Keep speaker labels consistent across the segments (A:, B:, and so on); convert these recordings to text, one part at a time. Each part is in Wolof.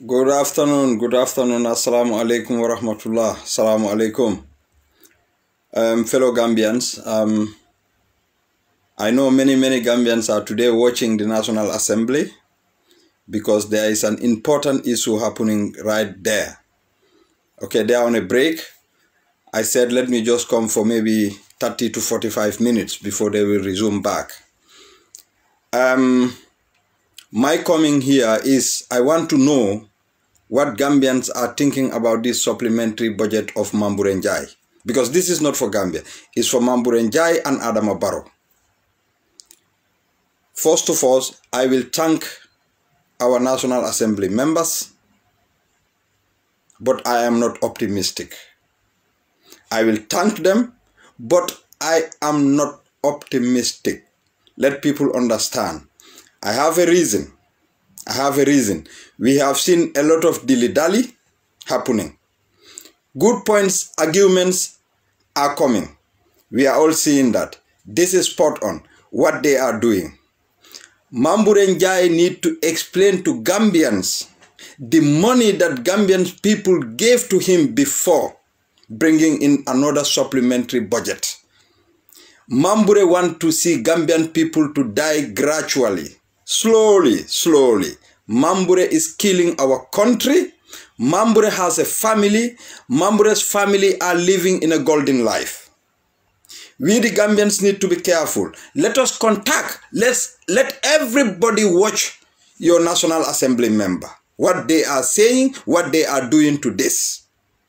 A: Good afternoon, assalamu alaikum wa rahmatullah, assalamu alaikum. Fellow Gambians, I know many Gambians are today watching the National Assembly because there is an important issue happening right there. Okay, they are on a break. I said let me just come for maybe 30 to 45 minutes before they will resume back. My coming here is I want to know what Gambians are thinking about this supplementary budget of Mamburen Njie. Because this is not for Gambia. It's for Mamburen Njie and Adama Barrow. First of all, I will thank our National Assembly members, but I am not optimistic. I will thank them, but I am not optimistic. Let people understand. I have a reason. We have seen a lot of dilly-dally happening. Good points, arguments are coming. We are all seeing that. This is spot on what they are doing. Mamburen Njie need to explain to Gambians the money that Gambian people gave to him before bringing in another supplementary budget. Mambure want to see Gambian people to die gradually. Slowly. Mambure is killing our country. Mambure has a family. Mambure's family are living in a golden life. We the Gambians need to be careful. Let us contact. Let everybody watch your National Assembly member. What they are saying, what they are doing to this.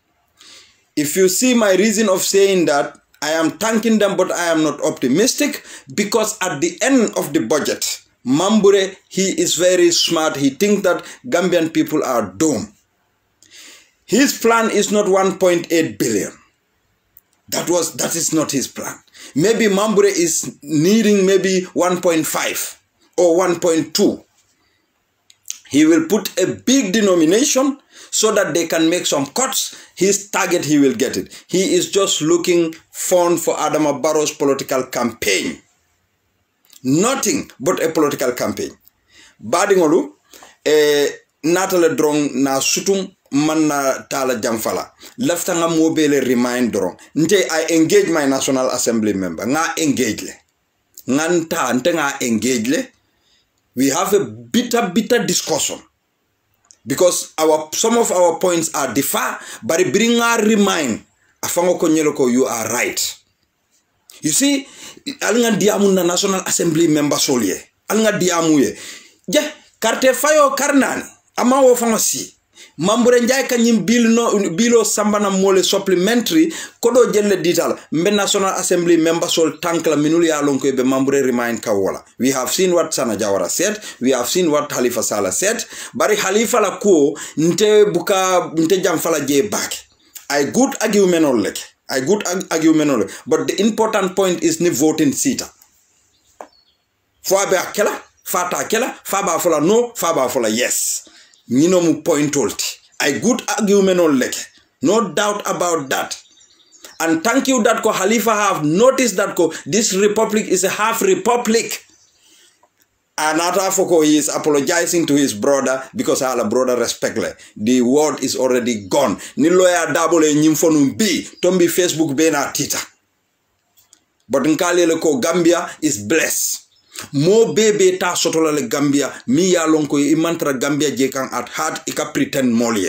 A: If you see my reason of saying that, I am thanking them, but I am not optimistic because at the end of the budget, Mambure, he is very smart. He thinks that Gambian people are dumb. His plan is not 1.8 billion. That is not his plan. Maybe Mambure is needing maybe 1.5 or 1.2. He will put a big denomination so that they can make some cuts. His target, he will get it. He is just looking fun for Adama Barrow's political campaign. Nothing but a political campaign. Badingolu, natale drong na sutung manna tala jamfala. Leftanga mobile remind drong. Nte I engage my National Assembly member. Nga engage le. Nganta nte nga engage le. We have a bitter discussion. Because some of our points are differ, but it bring a remind. Afango konyeloko, you are right. You see, alinga diamu na National Assembly member solye. Alinga diamu ye. Je, karte fayo karnani. Ama wafanga si. Mamburen Njie kanyim bilo sambana mole supplementary kodo jelle dital mbe National Assembly member sol tankla minuli ya lonko ebe Mambure remind kawola. We have seen what Sana Jawara said. We have seen what Halifa Sallah said. Bari Halifa la ko nte jamfala je back. I good argument on leke. But the important point is ni voting sita. Fwabe akela, fata akela, faba fola no, faba fola yes. Nino mu point olti. I good argument on leke. No doubt about that. And thank you that ko Halifa have noticed that ko this republic is a half republic. And Atafoko he is apologizing to his brother because our brother respect le. The word is already gone. Ni lawyer double nyimfonum B. Tombi Facebook be na tita. But nkali le ko Gambia is blessed. Mo bebe ta sotola le Gambia. Mi ya lonko imantra Gambia jekan at heart ika pretend molye.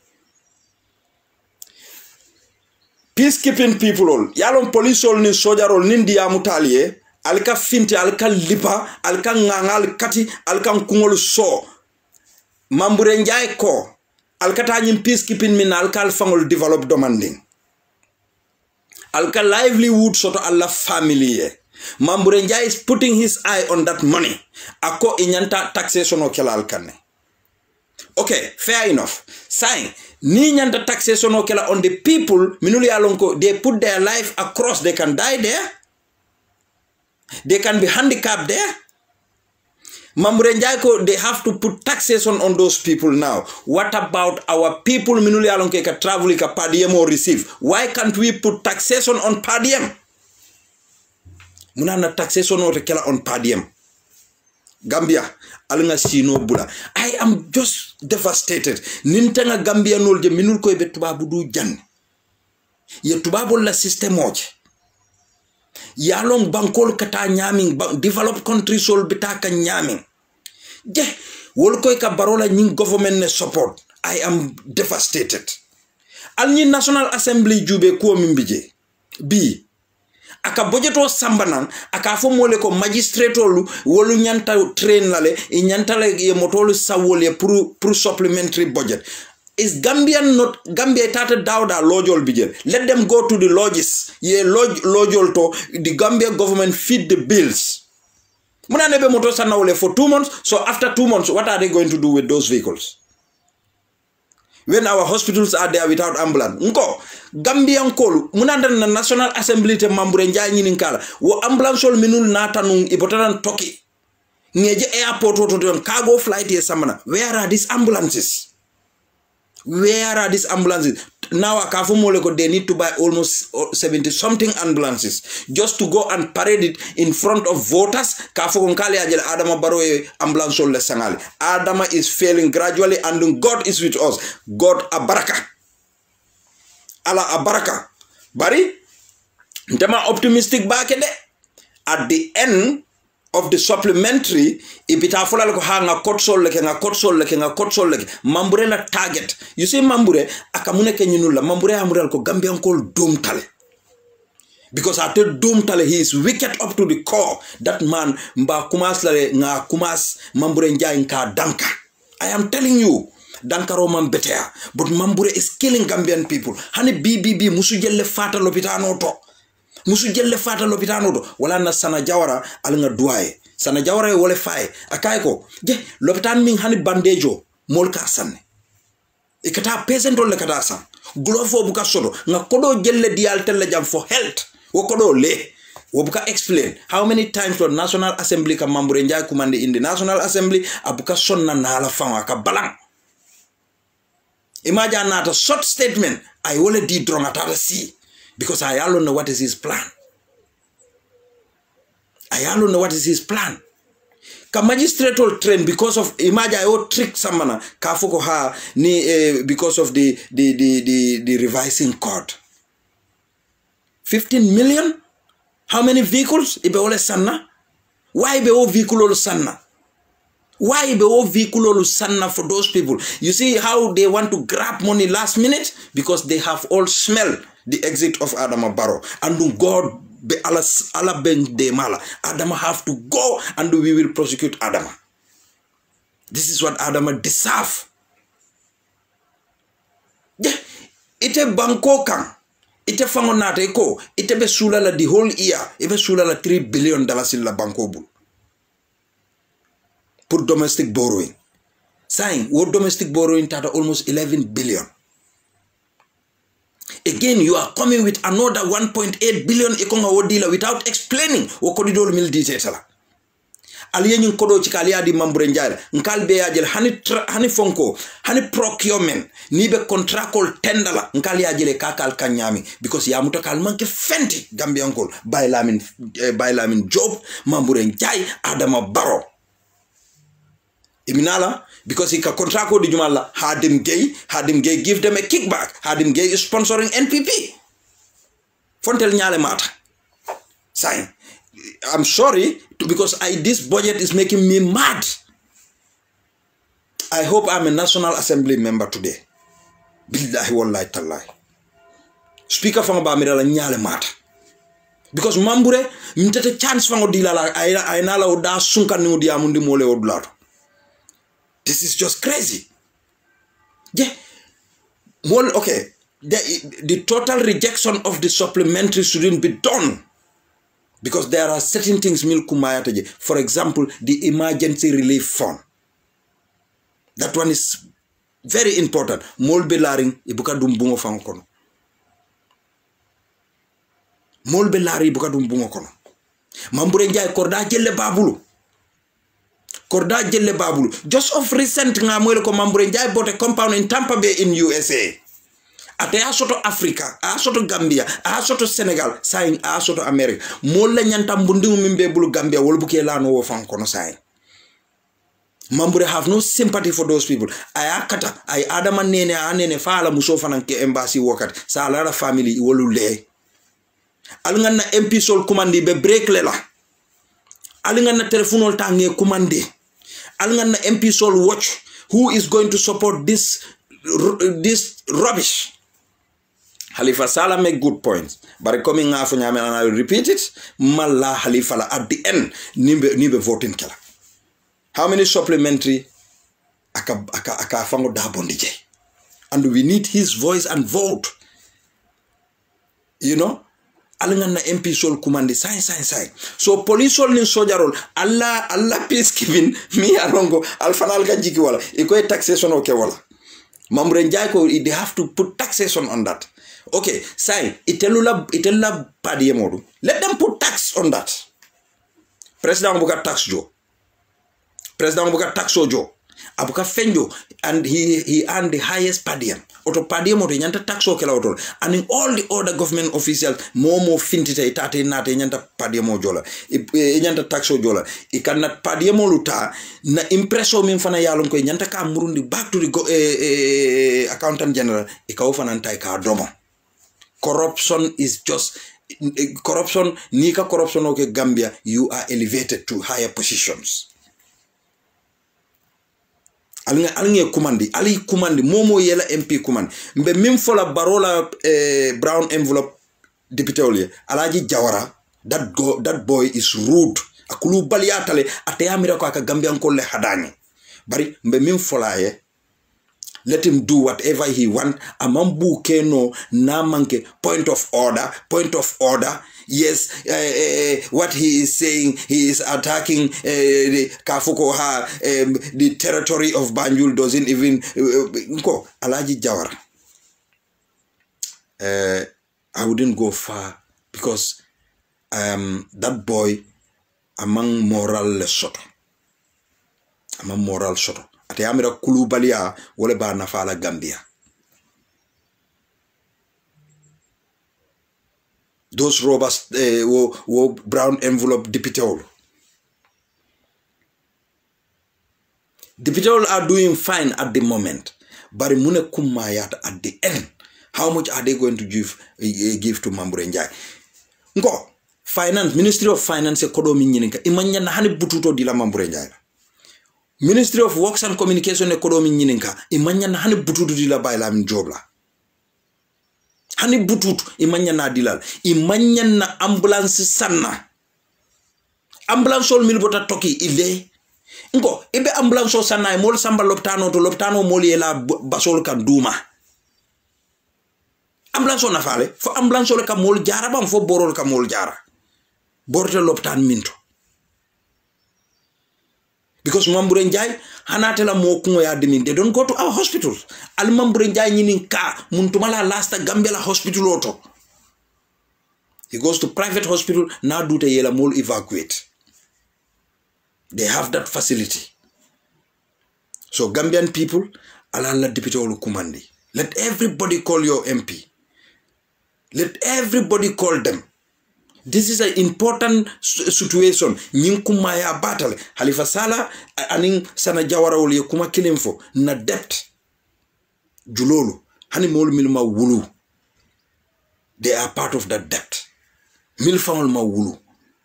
A: Peacekeeping people all. Yalon police all ni soldier all nindi ya mutalie. Alka finti, alka lipa, alka ngangal kati, alka nkungolu so. Mamburen Njie ko. Alka tanyim peacekeeping min alka alfangol develop demanding. Alka livelihood soto alla family. Mamburen Njie is putting his eye on that money. Ako inyanta taxation okela alkane. Okay, fair enough. Saying, ni nyanta taxation okela on the people, minuli alonko, they put their life across, they can die there. They can be handicapped there. Mamburen Njie, they have to put taxation on those people now. What about our people minuli alonke ka travel ka per diem or receive? Why can't we put taxation on per diem? Munana taxation or kela on per diem. Gambia alnga sino bula. I am just devastated. Nintanga Gambia nolje minul koy be tubabu du jan. Ye tubabu la system oje. Yalong bankol kata nyaming developed countries sol bitaka nyaming. Je wol koy ka barola nying government ne support. I am devastated. Alni National Assembly jube ko mimbije. B aka budgeto sambanan aka fo mole ko magistratolu wolu nyanta train lale e nyanta le ye motolu sawole pour supplementary budget. Is Gambia tata dawda lojol bijel. Let them go to the lodges. Ye lojol to the Gambia government feed the bills. Muna nebe moto sanawole for 2 months. So after 2 months, what are they going to do with those vehicles? When our hospitals are there without ambulance. Nko, Gambian kolu, munanda na National Assembly te mambure njaya nyininkala. Wo ambulance ol minul natanung ipotanan toki. Ngeje airport woto cargo flight ye samana. Where are these ambulances? Where are these ambulances? Now they need to buy almost 70 something ambulances just to go and parade it in front of voters. Adama Barrow ambulance Adama is failing gradually and God is with us. God abaraka. Allah abaraka. Bari, I'm optimistic back at the end of the supplementary, ibita fola ko ha nga kotsol leke mambure na target. You see mambure akamune ke nyinula mambure amure ko Gambian call doom tale. Because after doom tale he is wicked up to the core. That man mba kumas lale nga kumas mambure njay nka danka. I am telling you, dankaro man betea, but mambure is killing Gambian people. Hani BBB musu jelle fata lopitano to. Musu jelle fata lopitano do wala na Sana Jawara alnga duaye Sana Jawara wole faye akayko je lopitan min hani bandejo molka sanne ikata patient le kata san glofo buka sodo nga kodo jelle dial telle jam for health wo kodo le wo buka explain how many times the National Assembly ka mambure njay kumande in the National Assembly abuka sonna nala fama ka balang imagine not a short statement I wole di drongatara si. Because I don't know what is his plan. I don't know what is his plan. Ka magistrate will train because of imagine I will trick someone kafoko ha ni because of the revising code. 15 million? How many vehicles? Ibe ole sanna? Why ibe o vehicle sanna? Why be all vehicle sanna for those people? You see how they want to grab money last minute? Because they have all smelled the exit of Adama Barrow. And God be Allah ben de mala. Adama have to go and we will prosecute Adama. This is what Adama deserve. Yeah. Ite banko kang. Ite fangonate ko. Ite be sulala the whole year. Ite sulala $3 billion in la banko bul. For domestic borrowing. Saying, what domestic borrowing tata almost 11 billion. Again, you are coming with another 1.8 billion ekonga wodila without explaining what corridor mil details. Aliyenin kodo chikalia di mambure njare. Nkalbe yajel hani fonko, hani procurement, nibe contractual tendala. Nkali yajele kakal kanyami. Because ya mutakal manke fenti Gambian call. Bailamin Job, mambure njai, Adama Barrow. Iminala, because he can contract with the Jumala, Hadim Gay give them a kickback. Hadim Gay is sponsoring NPP. Fontel Nyale Mata. Sign. I'm sorry, because this budget is making me mad. I hope I'm a National Assembly member today. Billahi wallahi tallahi. Speaker from Bamirala Nyale Mata. Because Mambure, mtete chance fango dilala, ainala oda sunka ni udia mundi mole odlato. This is just crazy. Yeah. Well, okay. The total rejection of the supplementary shouldn't be done. Because there are certain things milkumayataje. For example, the emergency relief fund. That one is very important. Molbe laring ibuka dumbungo fangokono. Molbe lari ibuka dumbungo kono. Mambure njai korda jelle babulu. Korda jelle babulu. Just of recent nga mwele ko mambure njai bought a compound in Tampa Bay in USA. Ate asoto Africa, asoto Gambia, asoto Senegal, saying asoto America. Molle nyanta mbundi mimbe bulu Gambia wolbuke lano wo fankono saying. Mambure have no sympathy for those people. Ayakata, ay adama nene anene fala muso fananke embassy worker. Sa alara family iwolu le. Alingan na MP sol kumandi be break lela. Alingan na telephone tange kumandi. Alingan na MP sol watch who is going to support this rubbish. Halifa Sallah make good points. But coming after and I will repeat it. Malla Halifa la at the end nibe voting kala. How many supplementary aka fango da bondije? And we need his voice and vote. You know? Alingan na MP sol kumandi sign. So police sol nin sojarol Allah peacekeeping mi alongo alfanal ga jiki wala. Iko taxation okay wala. Mamre Njai ko they have to put taxation on that. Okay, say itella padie modu. Let them put tax on that. President Buka tax jo. President Buka tax ojo. Abuka fenjo and he earned the highest per diem. Oto per diem oto nyanta tax o kela oto. And in all the other government officials momo fintite itate nate nyanta per diem ojola. Nyanta tax ojola. Ikana per diem oluta na impresso mimfana yalon ko nyanta ka murundi back to the accountant general ikaofa nanta ka domo. Corruption is just corruption. Nika corruption okay Gambia, you are elevated to higher positions. Alinge kumandi, ali kumandi, momo yela MP kumandi. Mbe mimfola barola brown envelope deputy olie. Alaji Jawara, that boy is rude. Akulu baliatale ate amira kwa Gambia nkole hadani. Bari mbe mimfola ye. Let him do whatever he want. Amambu keno namanke point of order. Yes, what he is saying, he is attacking the Kafukoha, the territory of Banjul doesn't even go. Alaji Jawara. I wouldn't go far because that boy among moral Lesotho. Among moral Soto. Ate amira kulubalia wole ba nafala Gambia. Those robbers wo brown envelope deputy are doing fine at the moment. But mune kumayat at the end. How much are they going to give to Mambure Njai? Nko finance, Ministry of Finance economy nyininka imanya na hani bututo dila Mambure Njai. Ministry of Works and Communication economy nyininka imanya na hani bututo dila baila mjobla. Hani bututu imanya na dilal imanya na ambulance sana ambulance ol milbota toki ile ngo ibe ambulance sana mol samba loptano mol yela basol kan duma ambulance na fale fo ambulance ka mol jara bam fo borol ka mol jara borte loptan minto because Mambure Njai hanatela mo kungo ya demin they don't go to our hospitals. Al Mambure Njai nyinin ka muntumala lasta Gambia hospital auto. He goes to private hospital now do the yela mol evacuate. They have that facility. So Gambian people alala deputy olu kumandi. Let everybody call your MP. Let everybody call them. This is an important situation. Nyinkumaya battle. Halifa Sallah aning sana Jawara wali kuma kilimfo na debt. Julolu hani mol milma wulu. They are part of that debt. Milfamol ma wulu.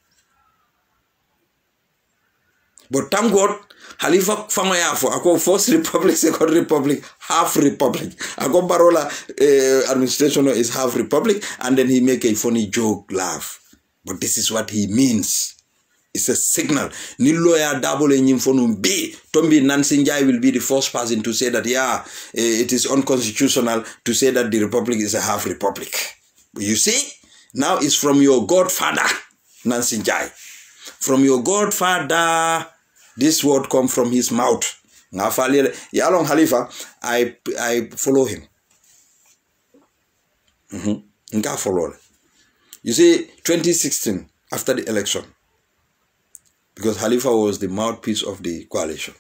A: But thank God, Halifa Famayafo, ako first republic, second republic, half republic. Ako Barola administration is half republic, and then he make a funny joke laugh. But this is what he means. It's a signal. Ni lawyer double nyimfonum B. Tombi Nancy Njai will be the first person to say that, yeah, it is unconstitutional to say that the republic is a half republic. You see? Now it's from your godfather, Nancy Njai. From your godfather, this word come from his mouth. Yalong Halifa, I follow him. Nka follow. You see, 2016, after the election, because Halifa was the mouthpiece of the coalition.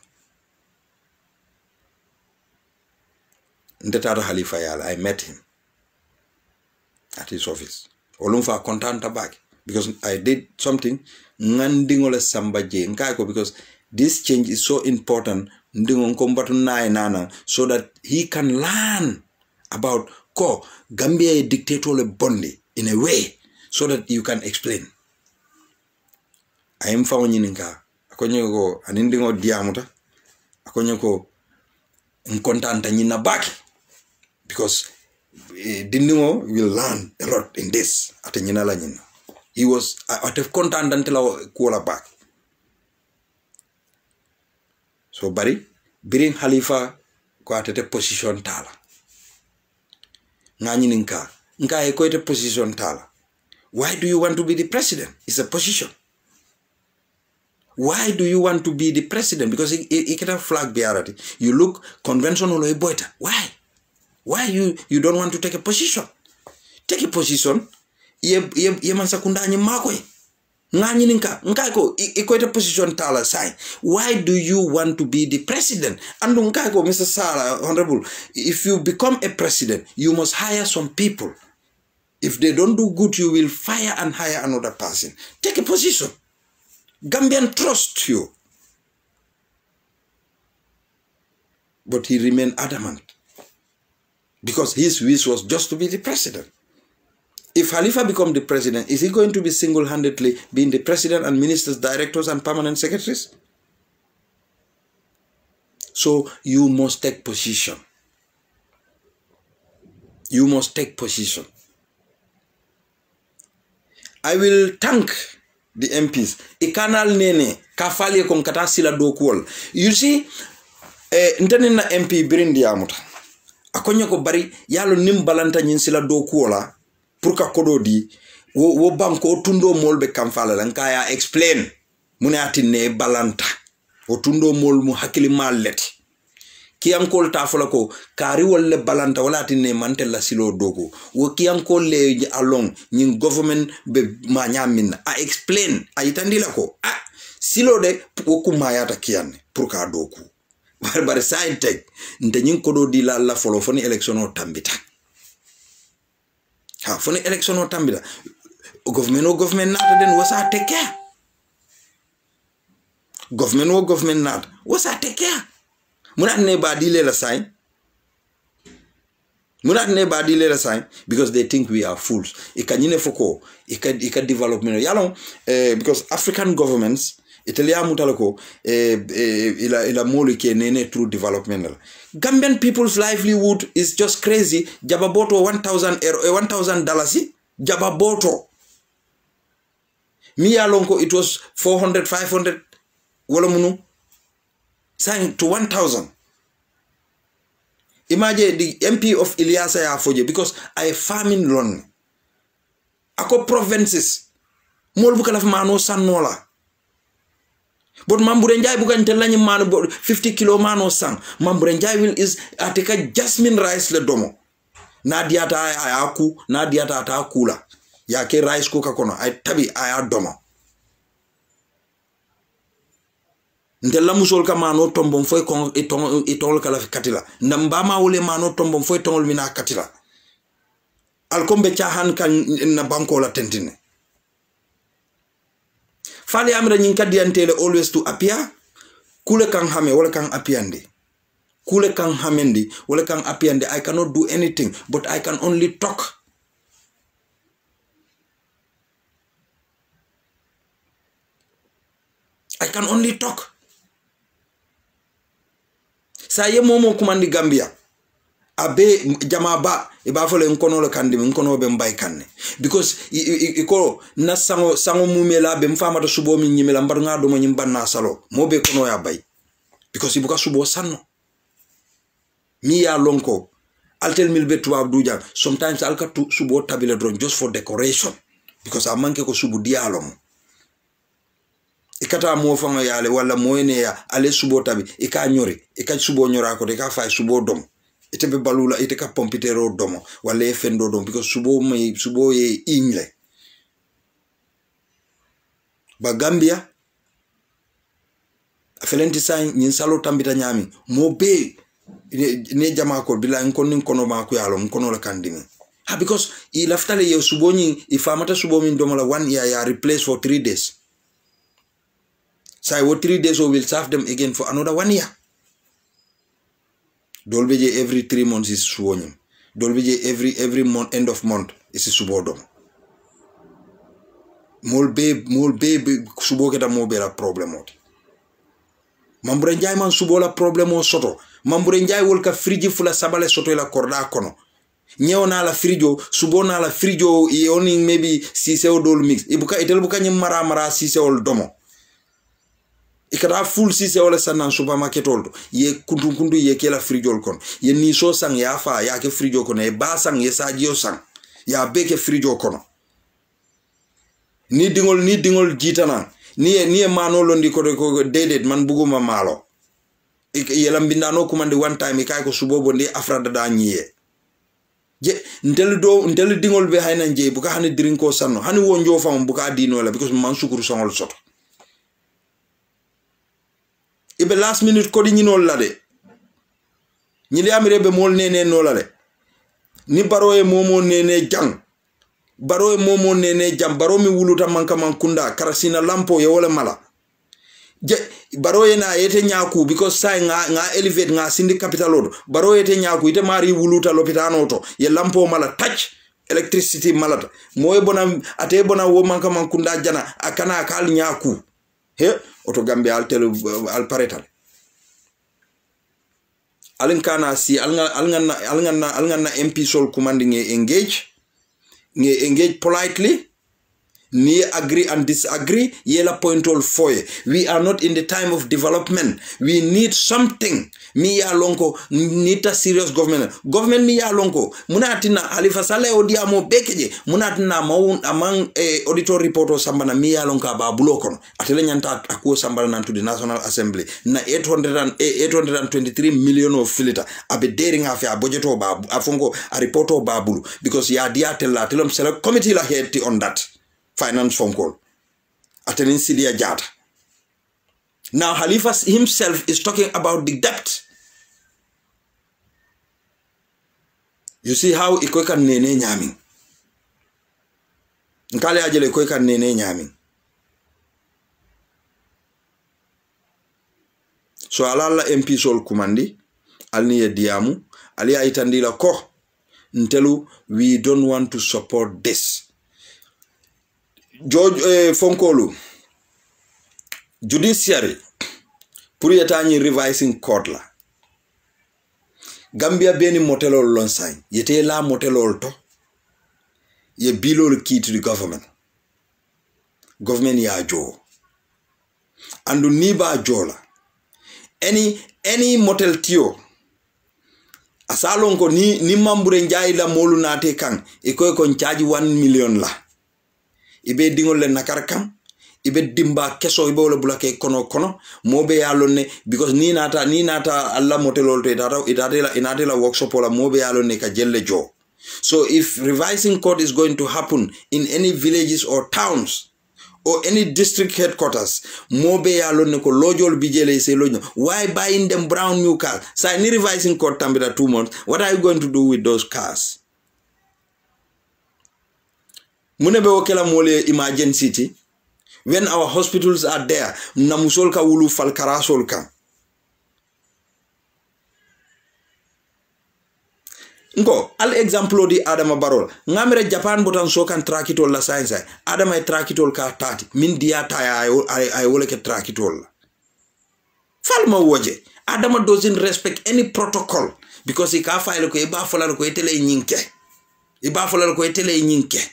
A: Ndetata Halifa Yala, I met him at his office. Olumfa contanta back because I did something. Ngandingole Samba J. Nkako because This change is so important so that he can learn about Gambia dictator bondi in a way so that you can explain. I am found in Akonyoko anindingo diamuta Akonyoko nkontanta nyina baki because Dindingo will learn a lot in this at nyina la nyina. He was at a content until I call back. So bari bring Halifa ko atete position tala. Ngani nka equate position tala. Why do you want to be the president? It's a position. Why do you want to be the president? Because he can have flag bearati. You look conventional or boita. Why? Why you don't want to take a position? Take a position. Ye mansakunda nyi makwe. Ngani ninka nkako equate position tala sign. Why do you want to be the president? And nkako Mr. Sara Honorable, if you become a president, you must hire some people. If they don't do good, you will fire and hire another person. Take a position. Gambian trust you. But he remained adamant. Because his wish was just to be the president. If Halifa becomes the president, is he going to be single-handedly being the president and ministers, directors, and permanent secretaries? So you must take position. You must take position. I will thank the MPs. Ikanal nene kafali kon kata sila dokuol. You see, ntene na MP Birindi Amuta. Akonya ko bari yalo nimbalanta nyin sila dokuola. Purka kododi wo banko tundo molbe kamfala lankaya explain mune atine balanta o tundo mol mu hakili mallet kiyankol tafola ko kari wolle balanta wala atine mantella silo dogo wo kiyankol le along nyin government be manyamin a explain a itandila ko silo de wo kumayata kiyanne purka doku barbare sainte nte nyin kododi la folo foni election o tambita for the election or tambila government not then was I take care. Government not was I take care. Munat neba dile la sign. Munat neba dile la sign because they think we are fools. Ikanyine foko ika development yalong because African governments Italia mutalako ila molike nene through development. Gambian people's livelihood is just crazy. Jababoto $1,000. Jababoto. Mia lonko it was 400, 500. Wala munu. Saying to 1,000. Imagine the MP of Ilyasa Yafoje because I farming loan. Ako provinces. Molbukalaf mano sanola. But Mamburenjai bukan telanya mano 50 kilo mano sang. Mamburenjai will is ateka jasmine rice le domo. Nadiata ayaku, nadiata atakula. Yake rice kuka kono, ay tabi ayadomo. Ndela musol ka mano tombom foy kon itol kala katila. Ndambama ule mano tombom foy tongol mina katila. Alkombe chahan kan na banko la tentine. Fali amra nyinka diantele always to appear. Kule kang hame wala kang apiandi. Kule kang hamendi wala kang apiandi. I cannot do anything, but I can only talk. I can only talk. Saye momo kumandi Gambia. Abe jamaba ibafole nkono le kandi nkono be mbay kanne because iko na sango mumela be mfama to subo mi nyimela mbar nga do mo nyimba na salo mo be kono ya bay because ibuka subo sanno mi ya lonko altel mil be tuwa duja sometimes alka tu subo tabile drone just for decoration because amanke ko subu dialom ikata mo fanga yale wala moene ya ale subo tabi ika nyori ika subo nyora ko de ka fay subo dom ite be balula ite ka pompitero domo wale fendo dom because subo ye ingle ba Gambia afelenti sign nyin salo tambita nyami mo be ne jama ko bila nkono ma ko yalo nkono la kandimi because I laftale ye subo nyi ifamata subo min domo la 1 year ya replace for 3 days Say what 3 days or will serve them again for another 1 year. Dolbeje every 3 months is suwonyum. Dolbeje every month, end of month is subodom. Mol be subo keta mo bela problem oti. Mambure njay man subo la problem o soto. Mambure njay wol ka friji fula sabale soto ila korda kono. Nyeo na la frijo, subo na la frijo i only maybe siseo dol mix. Itel buka nye mara siseo domo. Ikata full siseo le sanan supermarket oldo. Ye kundu ye ke la frijo kon. Ye niso sang ya fa ya ke frijo kono. Ye ba sang ye sajio sang. Ya beke frijo kono. Ni dingol jitana. Ni mano londi ko dedet man buguma malo. Yelam bindano kumande one time ikay ko subobo ndi afrada da nyiye. Je ntel dingol be hayna nje buka hani drinko sanno hani wonjo fam buka dino la because man sukuru songol soto ibe last minute ko di nyinol la de nyili amire be mol nene no la de ni baroye momo nene jang baroye momo nene jam baro mi wuluta manka man kunda karasina lampo ye wala mala je baroye na yete nyaku because say nga elevate nga sindi capital odo baroye te nyaku ite mari wuluta lopitano to ye lampo mala touch electricity malata moye bona ate bona wo manka man kunda jana akana akal nyaku he oto gambe al telu al paretal alin kana si alnganna MP sol commanding engage politely ni agree and disagree yela point all foye. We are not in the time of development. We need something. Mi ya lonko nita serious government mi ya lonko munatina Halifa Saleh odiamo bekeje munatina maun among auditor report o sambana mi ya lonka ba bulokon atele nyanta akuo sambana nan to the National Assembly na 823 million of filter abe daring afia budget o ba afongo a report o babulu because ya dia telom select committee la head on that finance phone call. Attending Sidia Jata. Now Halifa himself is talking about the debt. You see how ikoeka nene nyaming. Nkale ajele ikoeka nene nyaming. So alala MP sol kumandi. Alniye diamu. Alia itandila ko. Ntelu, we don't want to support this. George Fonkolu judiciary pour yetani revising court la Gambia beni motelol lon sign yete la motelol to ye bilol key to the government ya jo andu niba jola any motel tio asalon ko ni mambure njay la molu nate kan e koy kon charge 1 million la ibe dingol le nakarkam ibe dimba keso ibe wala bulake kono mobe yalone because ni nata alla motelol to inatela workshop wala mobe yalone ka jelle jo. So if revising court is going to happen in any villages or towns or any district headquarters mobe yalone ko lojol bijele se lojo why buying them brown new cars say ni revising court tambida 2 months what are you going to do with those cars? Munebe wakela mole emergency when our hospitals are there namusol ka wulu fal karasol ka ngo al example di Adama Barrow ngamere Japan botan so kan trakitol la science Adama e trakitol ka tati min diata ay wole ke trakitol falma woje Adama doesn't respect any protocol because he ka file ko e ba fola ko etele nyinke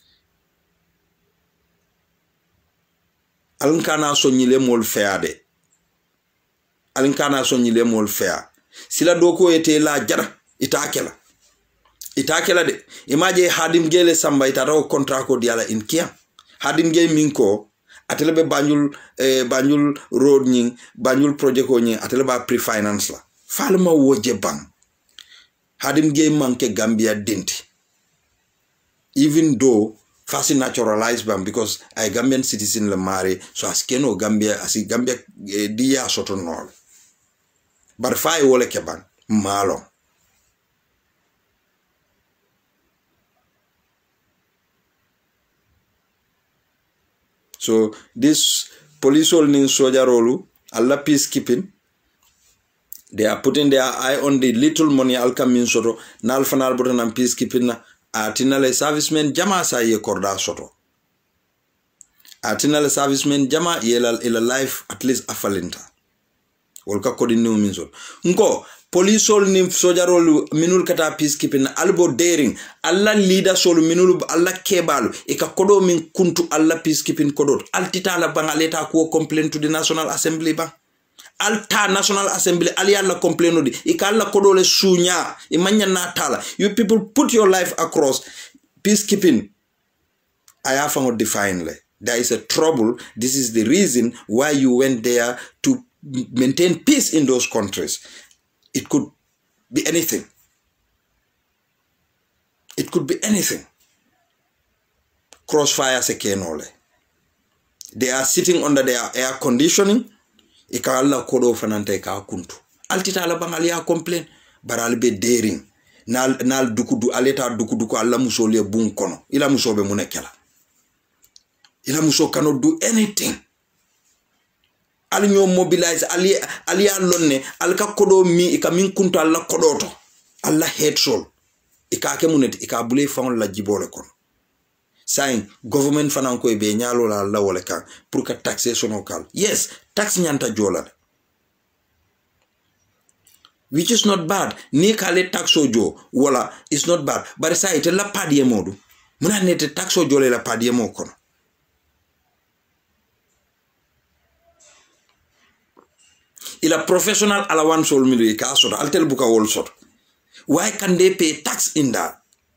A: Alinkana sonyile mol feade. Alinkana sonyile mol fea. Sila doko ete la jara. Itakela. Itakela de. Imaje hadim gele samba itarao kontrako diala inkia. Hadim ge minko. Atelebe Banjul road nying. Banjul project ho nying. Ateleba pre-finance la. Falma woje bang. Hadim ge manke Gambia denti. Even though fast naturalized bam because I Gambian citizen le mare so askeno Gambia asi Gambia dia soto nol bar fay wole ke ban malo so this police all nin soldier rolu alla peacekeeping. They are putting their eye on the little money alkamin soto nal fanal botan and peacekeeping na atinale servicemen jama sa ye korda soto. Atinale servicemen jama ye ila life at least afalinta. Wolka kodi new minso. Nko police all ni soldier rolu minul kata peacekeeping na albo daring alla leader solu minul alla kebalu ika kodo min kuntu alla peacekeeping kodot altita la bangaleta ko complain to the National Assembly ba. Alta National Assembly aliala complain di ikalla kodole sunya imanya natala. You people put your life across peacekeeping. I have found definitely there is a trouble. This is the reason why you went there to maintain peace in those countries. It could be anything. It could be anything. Crossfire se kenole. They are sitting under their air conditioning. Ika alla kodo fanante ka kuntu. Altita ala bangali ya complain. Barali be daring. Nal dukudu aleta dukudu alla musole bun kono. Ila musobe munekela. Ila muso cannot do anything. Ali nyo mobilize ali alonne alka kodo mi ika min kuntu alla kodoto. Alla head soul. Ika ake munet ika bule fang la jibole kono. Saying government fananko e be nyalo la wole kan pour que taxation local. Yes, tax nyanta jola. Which is not bad. Ni kale taxo jo wala it's not bad. But say it la padie modu. Muna nete taxo jole la padie mo kono. Ila professional allowance all milu ka sort altel buka wol sort. Why can they pay tax in that?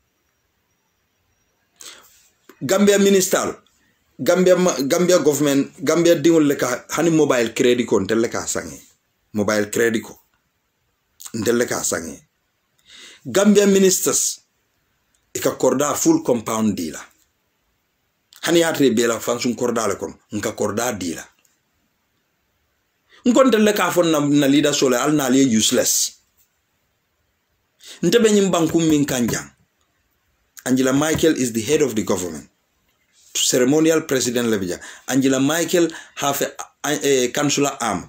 A: Gambia minister, Gambia government, Gambia dingol leka hani mobile credit ko nteleka sangi. Mobile credit ko nteleka sangi. Gambia ministers ika korda full compound dealer. Hani atre bela fansun korda le kon nka korda dealer. Nkonte leka fon na leader sole al na li useless. Ntebe nyimbankum min kanjang. Angela Michael is the head of the government. Ceremonial president Lebija. Angela Michael have a consular arm.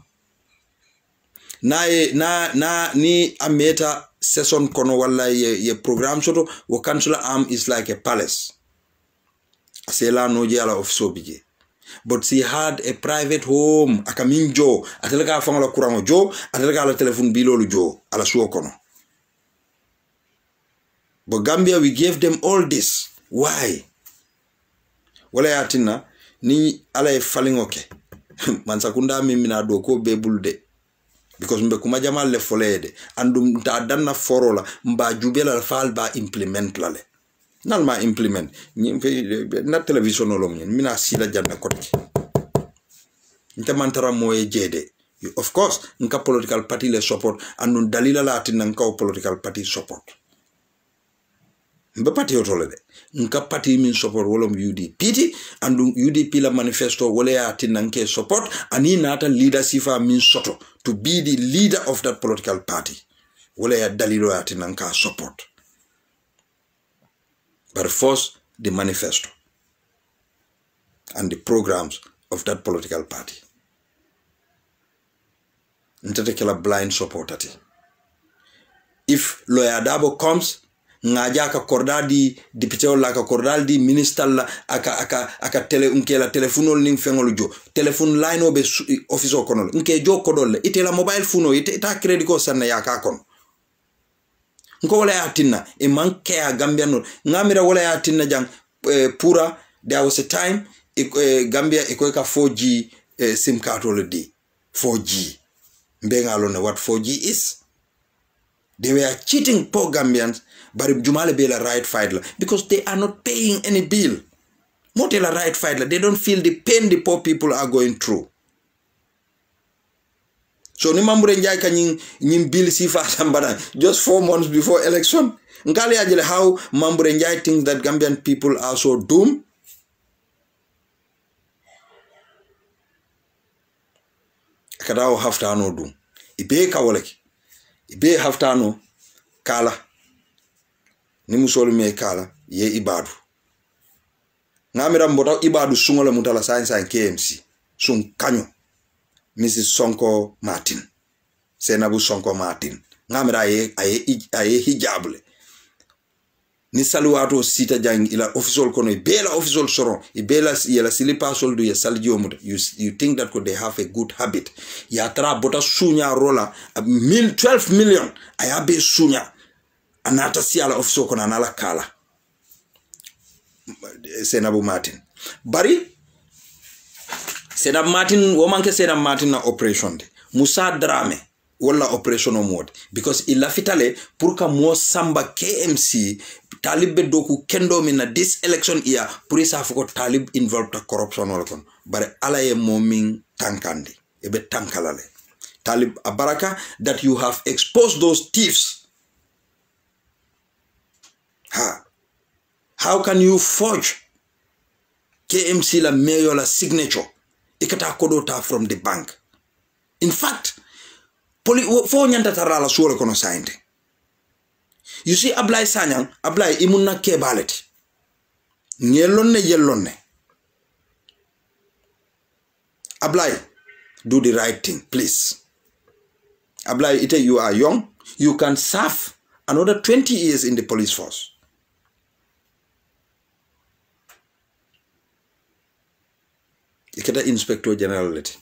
A: Ni ameta session kono wala ye program soto wo consular arm is like a palace. Asela no jala of sobije. But she had a private home. Akamin jo. Ateleka fangala kurango jo. Ateleka ala telephone bilolu jo. Ala suo kono. But Gambia, we gave them all this. Why? Wala yatina ni ala e falling okay. Mansakunda mimi na doko bebulde. Because mbe kumajama le folede. Andum ta danna forola mba jubela fal ba implement lale. Nalma implement. Na television olom nyen. Mina sila janna kotki. Nte mantara moye jede. Of course, nka political party le support. Andun dalila la atina nka political party support. Mbe party otolede. Nka party min support wolom UDP and UDP la manifesto wole ya tinanke support ani nata leadership min soto to be the leader of that political party. Wole ya dalilo ya tinanka support. But first the manifesto and the programs of that political party. Ntatekela blind support ati. If Lawyer Dabo comes, ngaja ka kordadi député la ka kordaldi minister la aka tele unkela telephone ning fengol jo telephone line obe office o kono nke jo kodol itela mobile phone ita credit ko sanna ya ka kon nko wala yatinna e manke ya Gambia no ngamira wala yatinna jang pura there was a time Gambia ko ka 4G sim card le di 4G mbenga lo ne what 4G is. They were cheating poor Gambians. But Jumale be la right fighter because they are not paying any bill. Not a right fighter. They don't feel the pain the poor people are going through. So ni mambre njai ka nyim bill sifa sambana just 4 months before election. Nkali ajele how mambre njai thinks that Gambian people are so doomed. Kadao haftano doom. Ibe kawaleki. Ibe haftano kala. Ni musolu me kala ye ibadu ngamira mbota ibadu sungola mutala science and KMC sun kanyo Mrs. Sonko Martin Senabu Sonko Martin ngamira aye hijable ni saluwato sita jang ila official kono bela official soron ibela yela silipa soldu ya saldio mut you think that could they have a good habit ya tra bota sunya rola 12 million ayabe sunya anata siala official kono anala kala Senabu Martin bari Senabu Martin womanke Senabu Martin na operation de Musa Drame wala operational mode because ila fitale pour ka mo samba KMC talib doku kendo mina this election year pour isa fuko talib involved to corruption wala kon bare ala ye moming tankandi ebe tankalale talib abaraka that you have exposed those thieves how can you forge KMC la mayor la signature ikata kodota from the bank in fact fo nyanta tarala suore kono sainte you see Ablay Sanyang Ablay imunna kebaleti yellonne Ablay do the right thing please Ablay ite you are young you can serve another 20 years in the police force ikata inspector general leti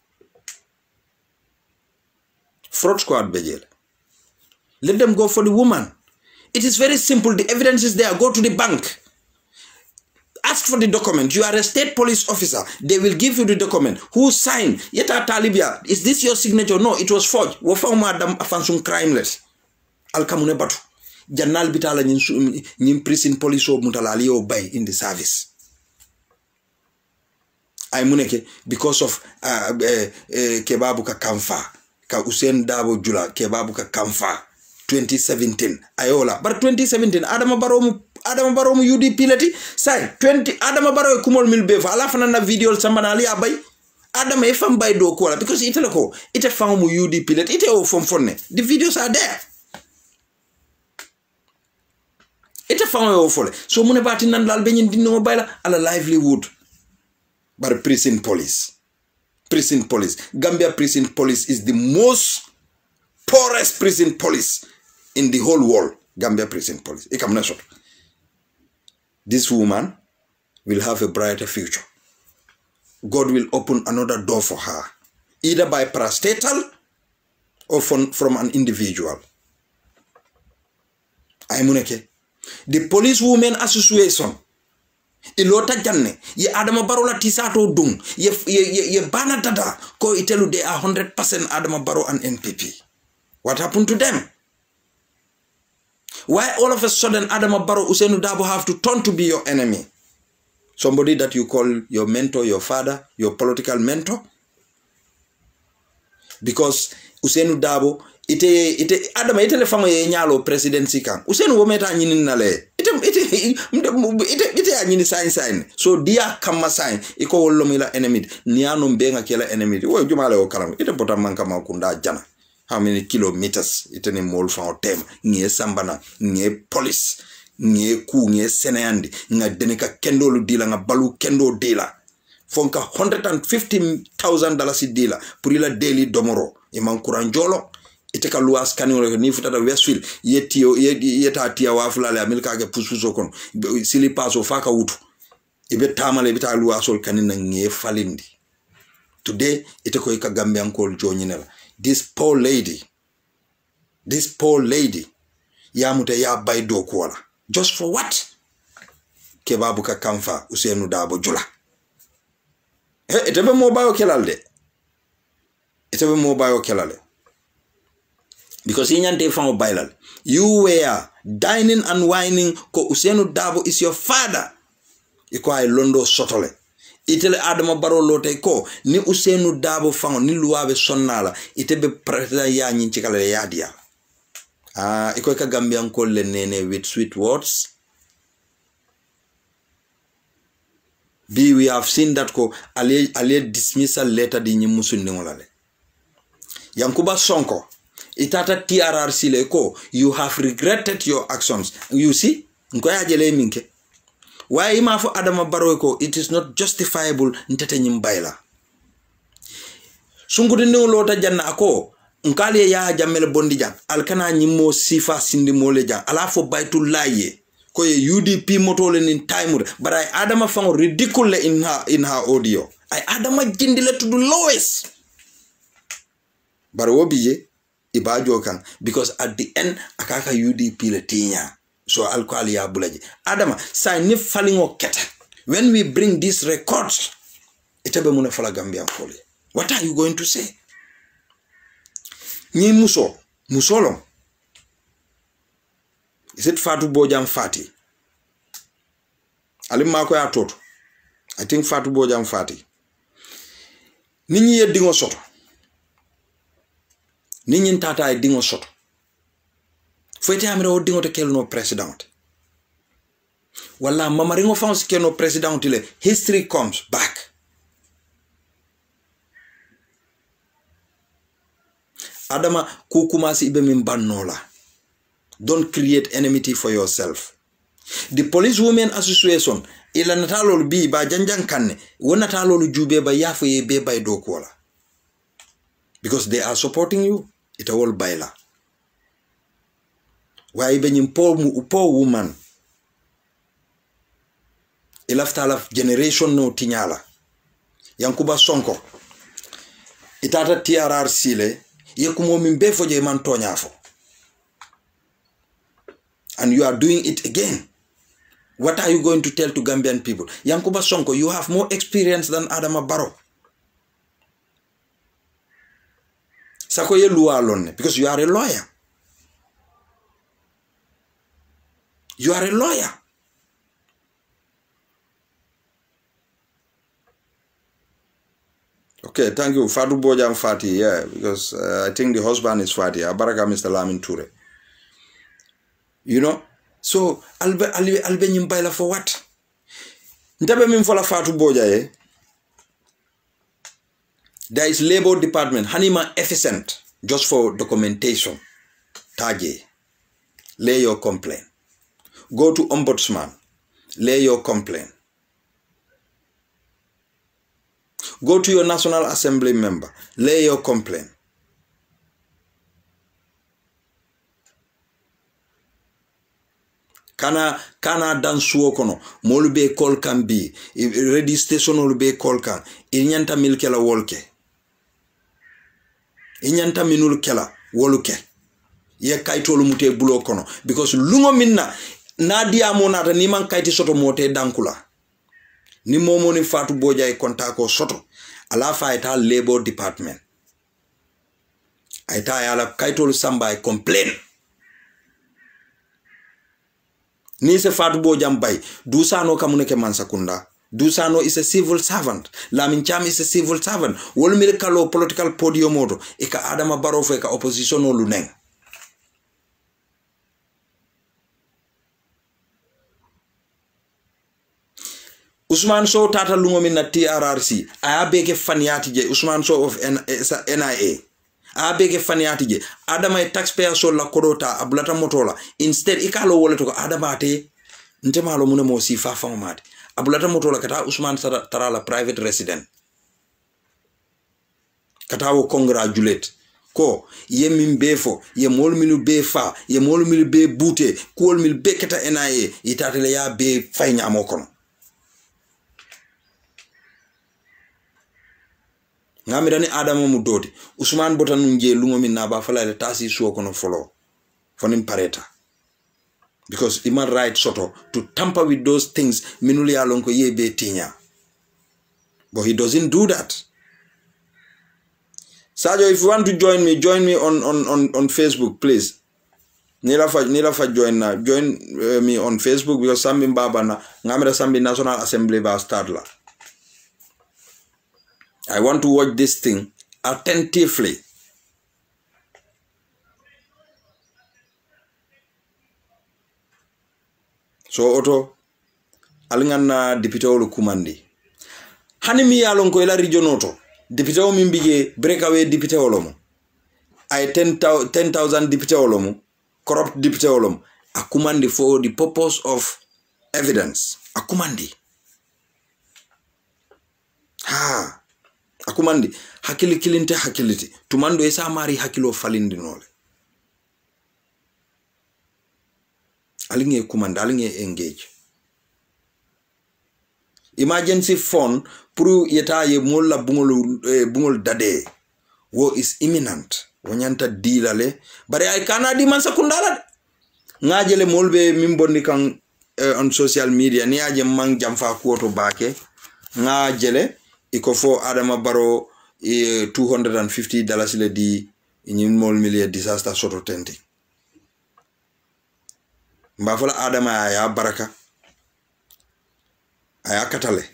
A: fraud squad bejel. Let them go for the woman. It is very simple. The evidence is there. Go to the bank. Ask for the document. You are a state police officer. They will give you the document. Who signed? Yeta Talibia. Is this your signature? No, it was forged. Wafama Adam Afansum crimeless. Alkamune batu. Janal bitala nyim prison police o mutalali o bay in the service. I muneke because of kebabu ka kamfa. Ka Usain Dabo Jula kebabu ka kamfa 2017 ayola but 2017 Adama Barrow mu UDP lati say 20 Adama Barrow kumol milbe fa ala fana na video sambana ali abay Adama e fam bay do ko la because ite lako ite fam mu UDP lati ite o fam fonne the videos are there ite fam o fole so mune bati nan lal be nyin dinno bayla ala livelihood but prison police Gambia prison police is the most poorest prison police in the whole world. Gambia prison police. This woman will have a brighter future. God will open another door for her, either by parastatal or from an individual. The Police Women Association ilota janne ye Adama Barrow la tisato dung ye bana dada ko itelu they are 100% Adama Barrow and NPP. What happened to them? Why all of a sudden Adama Barrow Ousainou Darboe have to turn to be your enemy? Somebody that you call your mentor, your father, your political mentor? Because Ousainou Darboe ite Adama ite le famo ye nyalo presidency kan Ousainou wo meta nyini nale ite anyini sign so dia kama sign iko wollo mila enemy niano mbenga kila enemy wo jumale o karam ite bota manka makunda jana how many kilometers ite ni mol fa tem ngie sambana ngie police ngie ku ngie senayandi nga deneka kendolu dila nga balu kendo dila fonka $150,000 dila pour ila daily domoro e mankura njolo ite ka luas kanio ni futata Westfield yeta tia wafulale amilka ke pususo kon sili paso faka wutu ibe tamale bita luasol kanina nge falindi today ite ko ka Gambian kol jonyinela this poor lady yamute ya baydo kola just for what kebabu ka kamfa Ousainou Darboe jula itebe mo bayo kelale because in yante fan bailal you were dining and whining ko Ousainou Darboe is your father iko ay londo sotole itele Adama Barrow lote ko ni Ousainou Darboe fan ni luwabe sonnala itebe president ya nyin ci kala ya dia iko ka Gambian ko le nene with sweet words we have seen that ko ale dismissal letter di nyi musundi ngolale Yankuba Sonko itata TRRC le ko you have regretted your actions. You see nkoya jele minke why ima fo Adama Barrow ko it is not justifiable ntete nyimbaila sungude ne lota janna ako nkali ya jamel bondi jang alkana nyimo sifa sindi mole jang ala fo baytul laye ko ye UDP motole nin time but I adama fango ridiculous in her audio I adama jindile to the lowest but wobiye ibajo kan because at the end akaka UDP le tinya so alkali ya bulaji adama sa ni falingo keta when we bring these records itabe muna fala Gambia fole what are you going to say ni musolo is it Fatu Bojang Fati alim ko ya toto I think Fatu Bojang Fati ninyi ye dingo soto ninyi ntata e dingo soto fete amira o dingo te kelno president wala mamaringo fans kelno president le history comes back adama kukumasi ibe min bannola don't create enmity for yourself the police women association ila natalolu bi ba janjan kanne wona natalolu jube ba yafo ye be bay do kola because they are supporting you it all baila why be nyim poor woman ilafta generation no tinyala yankuba sonko itata TRRC le yekumo mimbe foje man tonyafo and you are doing it again. What are you going to tell to Gambian people? Yankuba Sonko, you have more experience than Adama Barrow. Sakoye luwa alone because you are a lawyer. You are a lawyer. Okay, thank you. Fatu Bojang Fati, yeah, because I think the husband is Fati. Abaraka Mr. Lamin Toure. You know? So, albe nyimbaila for what? Ntabe mimfola Fatu Boja, there is labor department, Hanima efficient, just for documentation. Taje, lay your complaint. Go to ombudsman, lay your complaint. Go to your National Assembly member, lay your complaint. Kana dan suo kono molu be kol kan bi radio station olu be kol kan inyanta milkela wolke inyanta minul kela woluke ye kaytolu mute bulo kono because lungo minna nadia monata ni man kayti soto mote dankula ni momo ni Fatu Boja e kontako soto ala faita labor department aita yala kaytolu samba e complain ni se Fatu Bojang bay Dusano kamuneke mansakunda Dusano is a civil servant Lamin Cham is a civil servant wol mi kalo political podium moto e ka Adama Barrow fe ka opposition o luneng Usman Sow tata lungo min na TRRC ayabeke faniati je Usman Sow of NIA abeke faniati je Adama e taxpayer so la kodota abulata motola instead ikalo wole to Adama ate ntemalo mune mo si fa famade abulata motola kata Usman tarala private resident kata wo congratulate ko ye min befo ye mol milu be fa ye mol milu be bute ko mil be kata NIA itatele ya be faynya amokono ngamirani Adama mu dodi Usman Botanu nje lungo min na ba fala le tasi suo kono follow fonim pareta because human right soto to tamper with those things minuli alonko ye be tinya but he doesn't do that. Sajo, if you want to join me on Facebook, please. Nila fa join me on Facebook because Sambi Baba na ngamira Sambi National Assembly ba start la. I want to watch this thing attentively. So Otto alingana deputy olu kumandi. Hani mi alonko ila region Otto. Deputy o mimbige breakaway deputy olomo. I 10,000 deputy olomo. Corrupt deputy olomo. Akumandi for the purpose of evidence. Akumandi. kumandi hakili kilinte hakiliti tumando esa mari hakilo falindi nole alinge kumanda alinge engage emergency fund pour yeta ye molla bungol dade wo is imminent wonyanta dilale bare ay kana di man sakundala ngajele molbe mimbonni kan on social media ni aje man jamfa kuoto bake ngajele iko fo Adama Barrow $250 le di ñin mol millier disaster soto tenti mba fola Adama ya baraka aya katale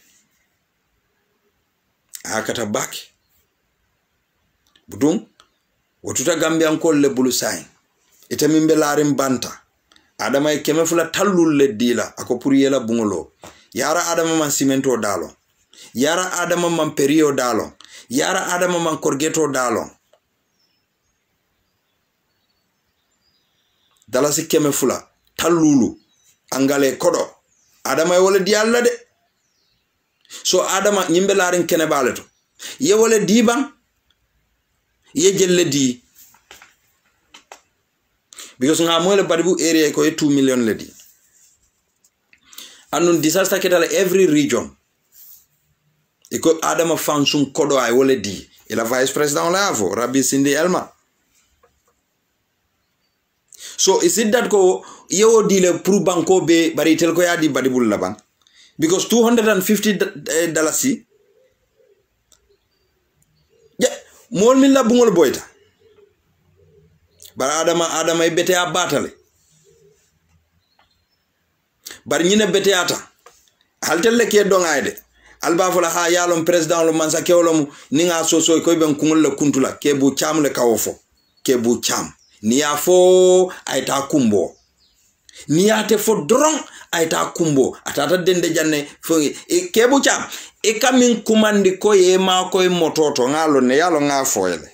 A: aya kata baki budung wotuta Gambian ko le bulu sain ite mimbe larim banta Adama e keme fula tallul le dila ako pour yela bungolo yara Adama man cimento dalo yara Adama man perio dalo yara Adama man korgeto dalo dalasi keme fula tallulu angale kodo Adama e wala di alla de so Adama nyimbe larin kene baleto ye wala diban ye jelle di because nga moyle badibu area ko 2 million ledi anun disaster ketala every region iko Adama fansun kodo ay wala di ila vice president la avo Rabi Sindi Elma so is it that ko yewo dile pour banko be bari tel ko yadi badibul laban because $250 yeah mol min labungol boyta bar Adama e bete a batale bar ñine bete ata haltelle ke dongayde alba fola ha yalon president lo mansa kewlom ninga soso ko ben kungol le kuntula ke bu cham le kawofo ke bu cham ni ya fo ayta kumbo ni ya te fo dron ayta kumbo atata dende janne fo ke bu cham e kamin kumandi ko ye ma ko mototo ngalo ne yalo nga foyele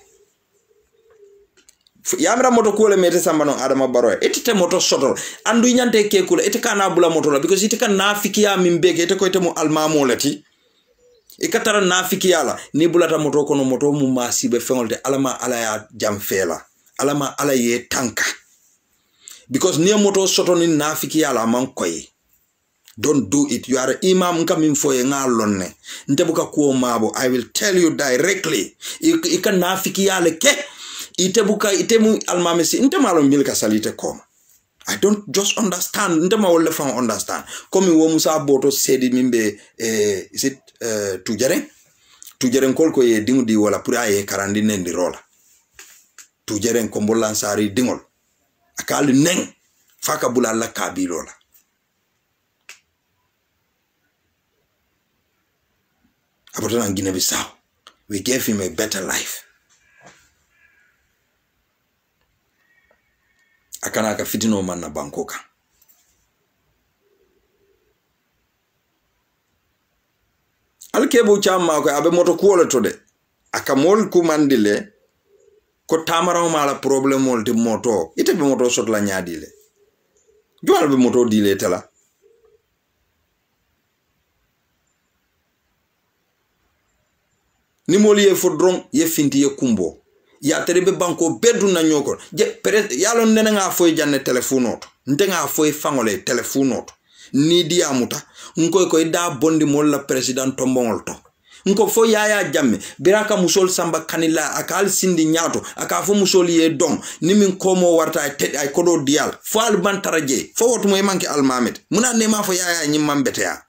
A: yamra moto kule mete sambano Adama Barrow etite moto sotol andu nyante ke kule ete kana bula moto la because ite kan nafiki ya mimbeke ete ko ite mu almamo lati e katara nafiki yala ni bulata moto kono moto mu masibe fengolde alama ala ya jamfela alama ala ye tanka because ni moto soto ni nafiki yala man koy don't do it you are imam coming for a ngalonne ntebuka kuo mabo I will tell you directly ika nafiki yale ke itebuka itemu almamesi intemalo milka salite koma I don't just understand ndema wolle fa understand komi wo musa boto sedi mimbe is it tujaren kolko ye dingudi wala pour aye karandine ndi rola tujaren ko mbollan sari dingol akali neng faka bula la kabilola abotana Guinea Bissau we gave him a better life akana aka fitino man na Bangkoka alkebu chamma ko abe moto kuole to de aka mol kumandile ko tamara mala problem mol de moto ite be moto sot la nyaadile joal be moto dile tala ni mol ye fodron ye finti ye kumbo ya terebe banko bedu na nyoko je yalo nene nga foy janne telephone auto nte nga foy fangole telephone auto ni diamuta nko ko da bondi mol la president tombongol to nko fo yaya jamme biraka musol samba kanila akal sindi nyato aka fo musol ye dom ni min komo warta ay kodo dial fo al bantaraje fo wotu moy manki almamet muna ne ma fo yaya nyimam betea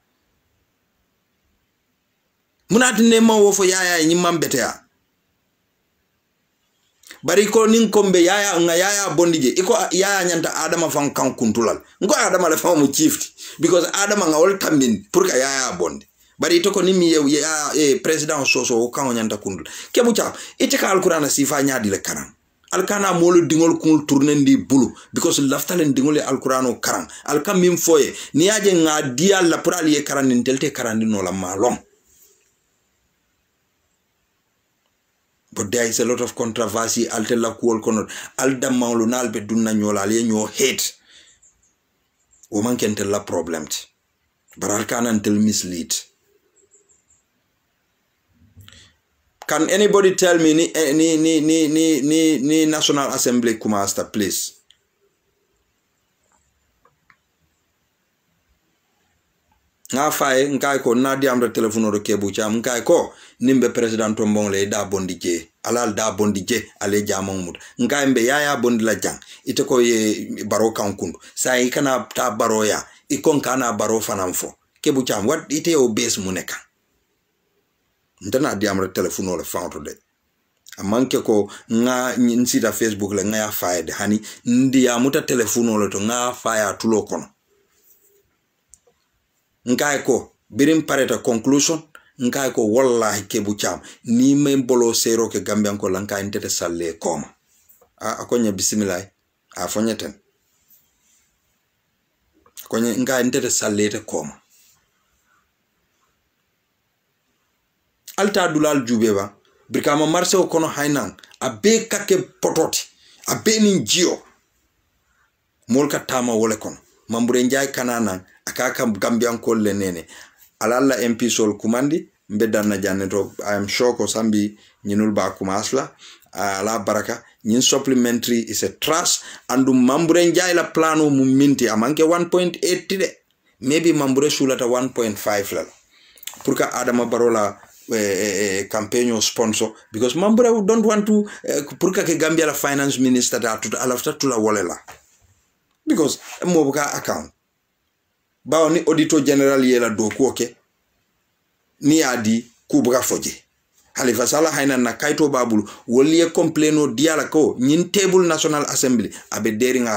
A: muna ne ma wo fo yaya nyimam betea bari ko nin kombe yaya nga yaya bondije iko yaya nyanta Adama fan kan kuntulal ngo Adama le famu chifti because Adama nga wol tambin pour ka yaya bondi bari to ko ni mi ya president soso kan nyanta kundul kebu cha ite ka alquran sifa nyaadi le karan alkana molo dingol kul tournendi bulu because laftalen dingol alquran karan alkam mim foye ni yaje nga dial la pour ali karan nin telte karan no la malom. But there is a lot of controversy. Altella kuol kono alda maulu nalbe dunna nyola le nyo hate. Woman can tell la problem. But alkana until mislead. Can anybody tell me ni National Assembly kumasta, please? Nga faye nkai ko na diamra telefono do kebu cham nkai ko nimbe president tombong le da bondi je alal da bondi je ale jamon mut nkai mbe yaya bondi la jang ite ko ye baro kankundu sa ikana ta baro ya ikon kana baro fanamfo kebu cham wat ite o base muneka ndana diamra telefono le fanto de amanke ko nga nsita Facebook le nga ya faye de hani ndi ya muta telefono le to nga faye tulo kono nkai ko birim pareta conclusion nkai ko wallahi kebu cham ni men bolo sero ke gambian ko lanka intete salle koma akonya bismillah a fonyeten akonya nkai intete salle te koma alta dulal jubeba brikama marse o kono hainan abe kake pototi abe nin jio molka tama wole kono mambure njay kanana akaka gambian ko le nene alalla MP sol kumandi mbedanna janneto I am sure ko sambi nyinul ba kumasla ala baraka nyin supplementary is a trust andu mambure njay la plano mu minti amanke 1.8 tide maybe mambure sulata 1.5 la pour ka adama barola campaign sponsor because mambure don't want to pour ka ke Gambia la finance minister da tout alafta tula wolela because mobuka account bawo ni auditor general yela do ko ke ni adi kubra foje Halifa Sallah hayna na kaito babulu woliye complaino diala ko nyin table National Assembly abe deringa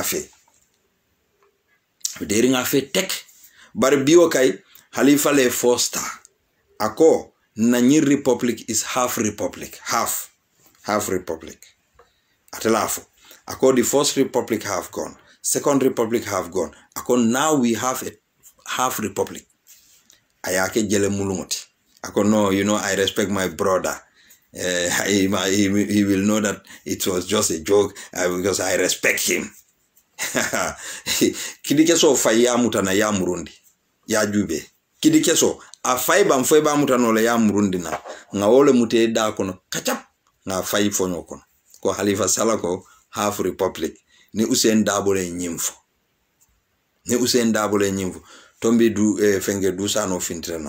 A: fe tek bar biwo kay Halifa le foster ako na nyin republic is half republic half republic atelafo ako the first republic have gone, second republic have gone, ako now we have a half republic. Ayake jele mulumoti. Ako no, you know, I respect my brother. He will know that it was just a joke because I respect him. Kidikeso faya mutana ya murundi. Ya jube. Kidikeso afaiba mfaiba mutana ole ya murundi na. Nga ole mute da kono. Kachap. Nga afai fonyo kono. Ko Halifa Sallah ko half republic. Ni Usain Dabole nyimfo. Ni Usain Dabole nyimfo. Tombi du fenge du sano fintrena.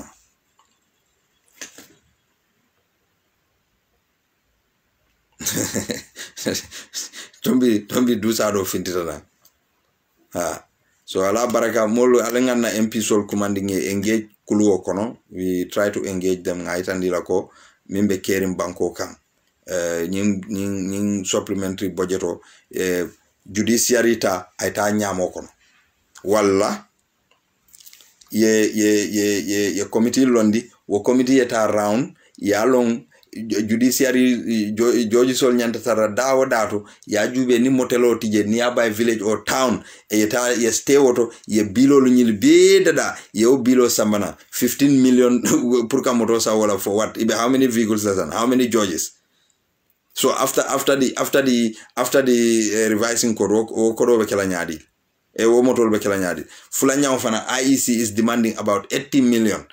A: tombi du sano fintrena. So ala baraka molu alengan na MP sol commanding engage kuluo kono. We try to engage them ngaitandila ko mimbe kerim banko kam. Nying supplementary budgeto judiciary ta aita nyamo kono. Walla ye committee londi wo committee eta round ya long judiciary joji sol nyanta tara dawo dato ya jube ni motelo tije nearby village or town e yeta ye stay woto ye bilo lu nyil be dada ye o bilo samana 15 million pour ka moto sa wala for what how many vehicles and how many judges. So after the revising code o kodo be kala nyadi e wo motol be kala nyadi fulanya fana IEC is demanding about 80 million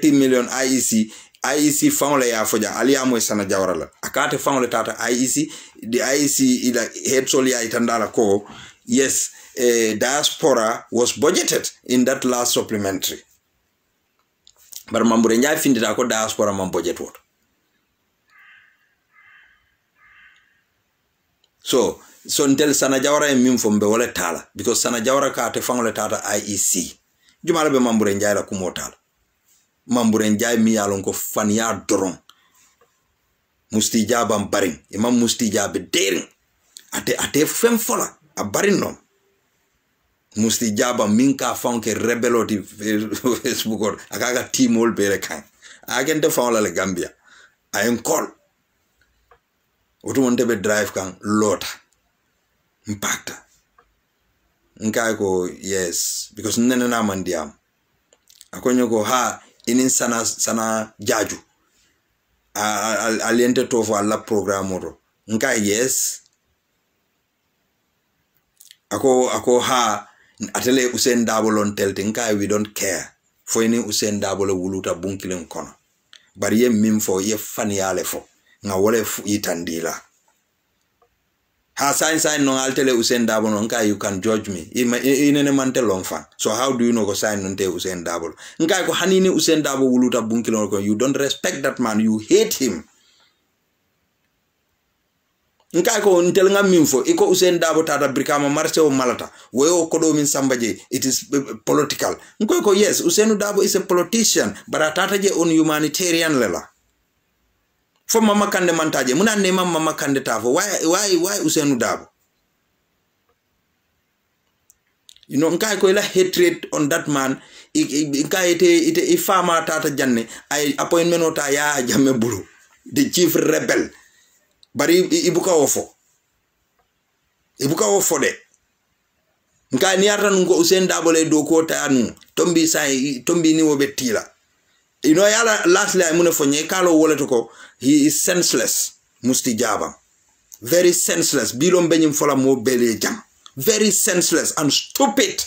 A: IEC family ya foja aliamo sana jawarala akate family tata IEC the IEC ila head soli ya itandala ko yes diaspora was budgeted in that last supplementary but mambure nya findita ko diaspora mam budget woto. So ntel sana jawara e mimfo mbe wala tala because sana jawara ka te fangole tata IEC jumala be mambure njay la kumo tala mambure njay mi yalon ko fan ya doron musti jabam barin imam musti jabe derin ate fem fola a barin non musti jabam minka fanke rebeloti Facebook akaga timol bere kan agente fawla le Gambia ayen call otu wonte be drive kan lota impacta nkai ko yes because nene na mandiam akonyo ko ha inin sana jaju aliente tofo alla programme ro nkai yes ako ha atele Usain Dabole telte nkai we don't care for any Usain Dabole wuluta bunkilen kono bari ye mim fo ye fan yale fo nga wole itandila ha sign no altele Usain Dabo no nka you can judge me inene mante long fan so how do you know go sign no te Usain Dabo nka ko hanini Usain Dabo wuluta bunkilo ko you don't respect that man, you hate him. Nka ko ntel nga minfo iko Usain Dabo tata brikama marche o malata weyo kodo min sambaje, it is political. Nko ko yes, Usain Dabo is a politician but atata je on humanitarian lela. For Mama Kande mantaje muna nema Mama Kande tafo why Usain Dabo? You know, nka ko ila hatred on that man. Nka ite ifama tata janne ay appointment ota ya Jammeh bulu the chief rebel. Bari ibuka ofo de nka ni arta ngo Usain Dabo le do ko tanu tombi ni wobetila. You know, lastly I mune fonye kalo woleto ko he is senseless musti jaba, very senseless bilom benyim fola mo bele jam, very senseless and stupid.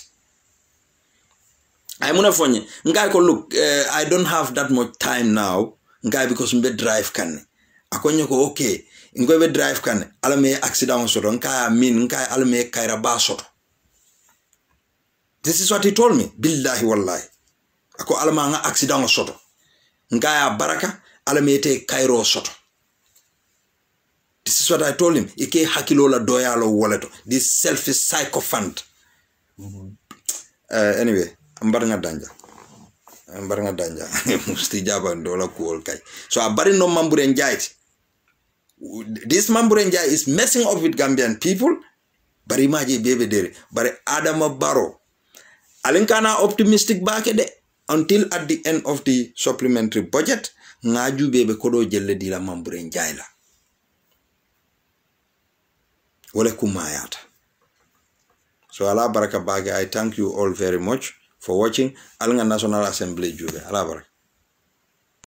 A: I mune fonye nka ko look, I don't have that much time now nka because mbe drive kan akonyo ko okay ngobe drive kan alame accident soto nka alame kaira ba soto. This is what he told me, billahi wallahi ako alama nga accident soto nka ya baraka alame te kairo soto. This is what I told him. Ike hakilola doyalo woleto, this selfish sycophant. Anyway, ambaranga danja musti jaba ndola kuol kai. So abari no Mambure Njai. This Mambure Njai is messing up with Gambian people. Bari maji bebe dere. Bari Adama Barrow. Alinkana optimistic back until at the end of the supplementary budget. Ngaju bebe kodo jelle di la Mambure Njai la. Wale kumayata. So Allah baraka baga. I thank you all very much for watching. Alanga National Assembly juga. Allah baraka.